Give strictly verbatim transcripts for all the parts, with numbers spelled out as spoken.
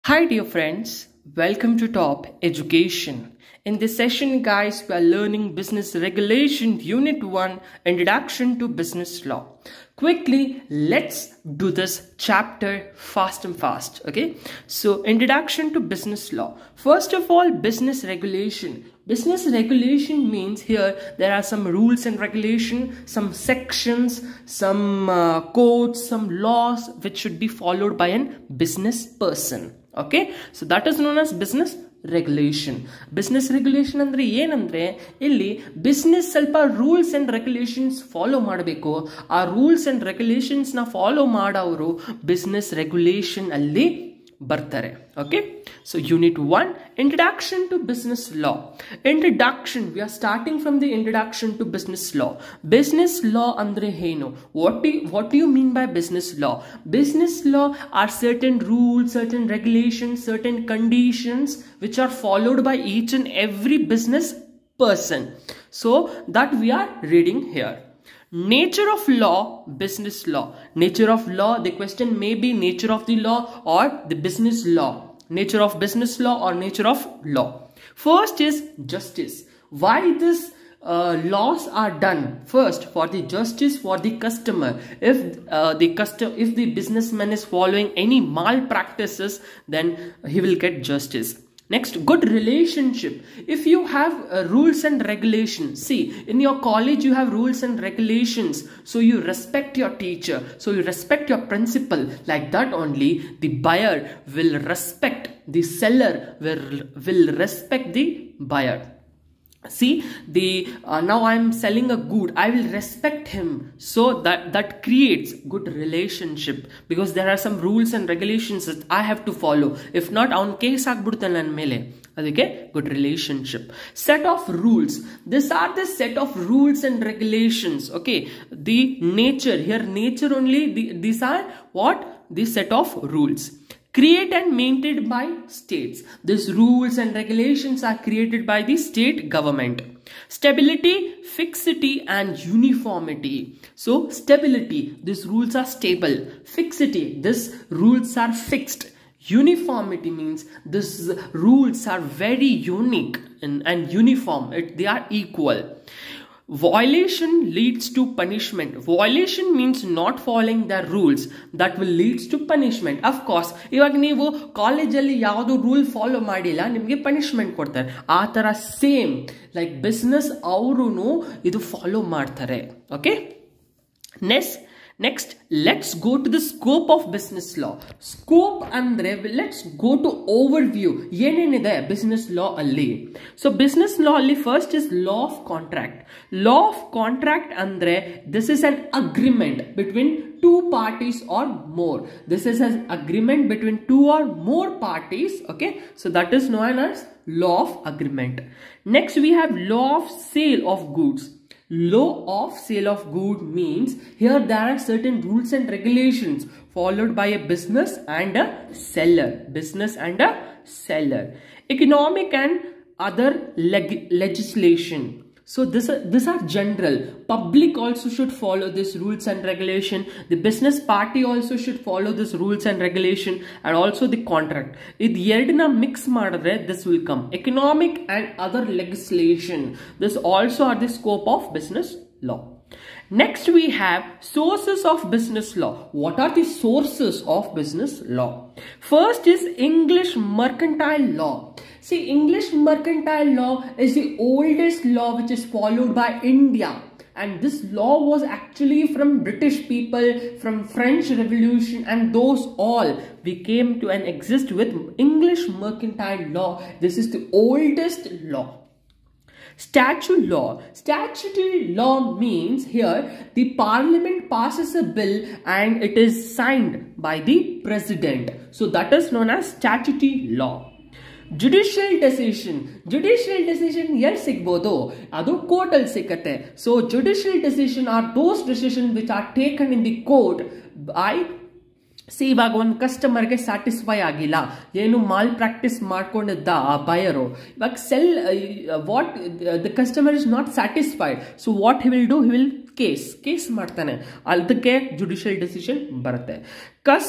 Hi dear friends, welcome to Top Education. In this session guys, we are learning Business Regulation Unit one, Introduction to Business Law. Quickly, let's do this chapter fast and fast, okay? So, Introduction to Business Law. First of all, Business Regulation. Business regulation means here there are some rules and regulation, some sections, some uh, codes, some laws which should be followed by a business person. Okay, so that is known as business regulation. Business regulation andre ಏನಂದ್ರೆ ಇಲ್ಲಿ business ಸ್ವಲ್ಪ rules and regulations follow ಮಾಡಬೇಕು. ಆ rules and regulations ನ follow ಮಾಡೋರು business regulation ಅಲ್ಲಿ ಬರ್ತಾರೆ. Okay, so unit one, introduction to business law. Introduction, we are starting from the introduction to business law. Business law andre henu? What do you, what do you mean by business law? Business law are certain rules, certain regulations, certain conditions which are followed by each and every business person. So that we are reading here. Nature of law, business law. Nature of law, the question may be nature of the law or the business law. Nature of business law or nature of law. First is justice. Why this uh, laws are done? First, for the justice for the customer. If uh, the custom, if the businessman is following any malpractices, then he will get justice. Next, good relationship. If you have uh, rules and regulations, see, in your college you have rules and regulations, so you respect your teacher, so you respect your principal. Like that only the buyer will respect, the seller will, will respect the buyer. See, the uh, now I am selling a good, I will respect him, so that that creates good relationship, because there are some rules and regulations that I have to follow. If not, on case agbudtane nan mele. Adike good relationship. Set of rules. These are the set of rules and regulations. Okay, the nature here, nature only. The, these are what? The set of rules. Created and maintained by states. These rules and regulations are created by the state government. Stability, fixity and uniformity. So stability, these rules are stable. Fixity, these rules are fixed. Uniformity means these rules are very unique and, and uniform. It, they are equal. Violation leads to punishment. Violation means not following the rules. That will leads to punishment. Of course, ಇವಾಗ ನೀವು ಕಾಲೇಜಲ್ಲಿ ಯಾವುದು rule follow ಮಾಡಿಲ್ಲ, ನಿಮಗೆ punishment ಕೊಡ್ತಾರೆ. ಆ ತರ same like business ಅವರು ಇದು ಫಾಲೋ ಮಾಡ್ತಾರೆ. Okay, next Next, let's go to the scope of business law. Scope andre, let's go to overview. Yenenide business law alli. So business law alli first is law of contract. Law of contract andre, this is an agreement between two parties or more. This is an agreement between two or more parties. Okay, so that is known as law of agreement. Next we have law of sale of goods. Law of sale of good means here there are certain rules and regulations followed by a business and a seller. Business and a seller. Economic and other leg legislation. So this are, these are general. Public also should follow this rules and regulation. The business party also should follow this rules and regulation, and also the contract. If yerdna mix madre, this will come. Economic and other legislation. This also are the scope of business law. Next we have sources of business law. What are the sources of business law? First is English mercantile law. See, English mercantile law is the oldest law which is followed by India. And this law was actually from British people, from French Revolution, and those all we came to and exist with English mercantile law. This is the oldest law. Statute law. Statutory law means here the parliament passes a bill and it is signed by the president. So that is known as statutory law. Judicial decision. Judicial decision here sigbodu, adu court al sikate. So judicial decision are those decisions which are taken in the court by, see, ಇವಾಗ ಒಂದು ಕಸ್ಟಮರ್ಗೆ satisfy ಆಗಿಲ್ಲ, ಏನು mall practice ಮಾಡ್ಕೊಂಡಿದ್ದ ಆ buyer, ಇವಾಗ sell what the customer is not satisfied, so what he will do, he will case case ಮಾಡ್ತಾನೆ, ಅದಕ್ಕೆ judicial decision ಬರುತ್ತೆ. ಕಸ್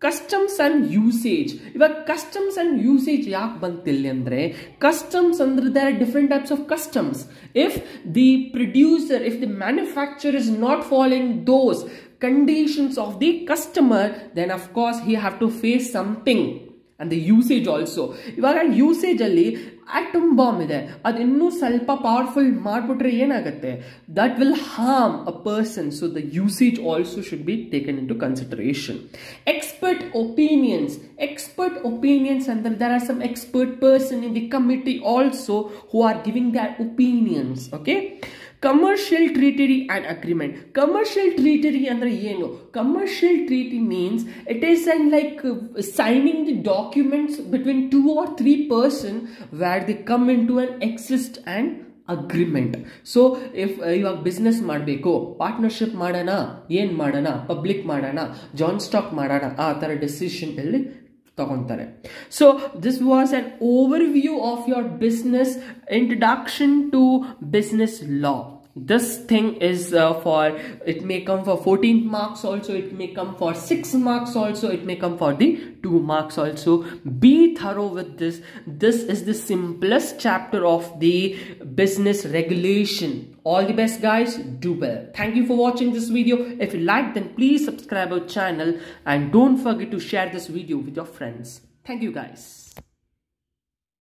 ಕಸ್ಟಮ್ಸ್ ಅಂಡ್ ಯೂಸೇಜ್. ಇವಾಗ ಕಸ್ಟಮ್ಸ್ ಅಂಡ್ ಯೂಸೇಜ್ ಯಾಕೆ ಬಂತಿಲ್ಲ ಅಂದ್ರೆ, ಕಸ್ಟಮ್ಸ್ ಅಂದ್ರೆ there are different types of customs. If the producer, if the manufacture is not following those conditions of the customer, then of course he have to face something. And the usage also, ಇವಾಗ usage ಅಲ್ಲಿ atom bomb ಇದೆ, ಅದು ಇನ್ನೂ ಸ್ವಲ್ಪ powerful ಮಾಡ್ಬಿಟ್ರೆ ಏನಾಗುತ್ತೆ, that will harm a person. So the usage also should be taken into consideration. Expert opinions. Expert opinions ಅಂದ್ರೆ there are some expert person in the committee also who are giving their opinions. Okay. Commercial treaty and agreement. Commercial treaty ಅಂದ್ರೆ ಏನು? Commercial treaty means it is an like uh, signing the documents between two or three person where they come into an exist and agreement. So if ಇವಾಗ business ಮಾಡಬೇಕು, partnership ಮಾಡೋಣ, ಏನ್ ಮಾಡೋಣ, public ಮಾಡೋಣ, John stock ಮಾಡೋಣ, ಆ ತರ decision ಅಲ್ಲಿ ತಗೊಂತಾರೆ. So this was an overview of your business, introduction to business law. This thing is uh, for, it may come for fourteen marks also, it may come for six marks also, it may come for the two marks also. Be thorough with this. This is the simplest chapter of the business regulation. All the best guys, do well. Thank you for watching this video. If you like, then please subscribe our channel and don't forget to share this video with your friends. Thank you guys.